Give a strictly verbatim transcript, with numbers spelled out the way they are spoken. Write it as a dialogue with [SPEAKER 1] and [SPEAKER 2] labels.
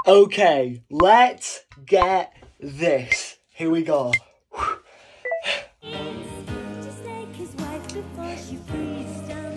[SPEAKER 1] Okay, let's get this. Here we go.
[SPEAKER 2] Just like his wife before she freezes down.